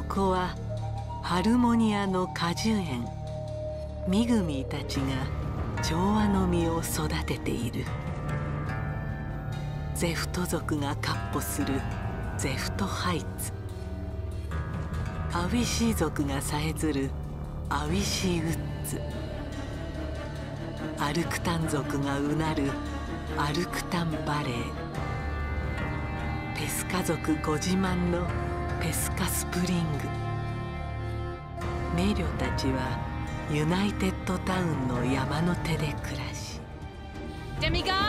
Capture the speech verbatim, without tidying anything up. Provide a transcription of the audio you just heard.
こはハルモニアの果樹園。ミグミたちが調和の実を育てている。ゼフト族が闊歩するゼフトハイツ。アウィシー族がさえずるアウィシーウッズ。アルクタン族がうなるアルクタンバレー。ペスカ族ご自慢のペスカスプリング。メリョたちはユナイテッドタウンの山の手で暮らし。 デミガー